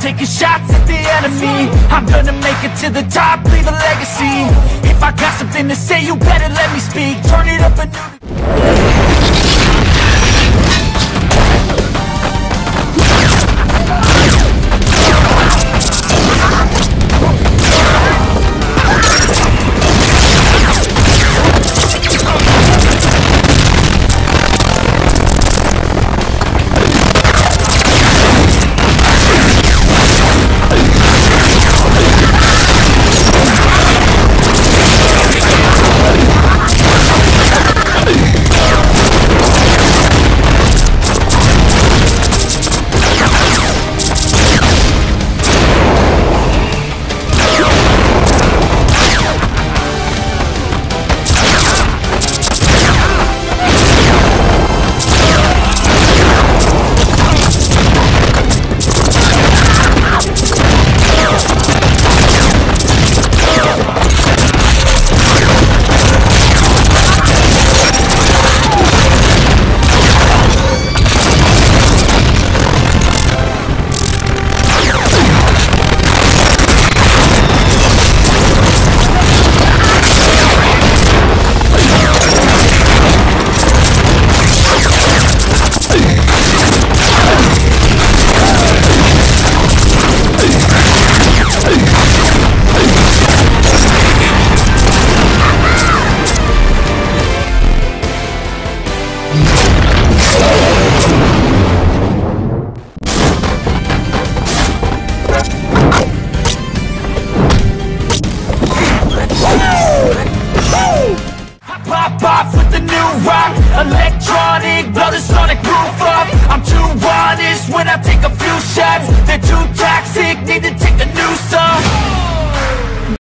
taking shots at the enemy. I'm gonna make it to the top, leave a legacy. If I got something to say, you better let me speak. Turn it up a new... Off with the new rock, electronic, blow the sonic roof up. I'm too honest when I take a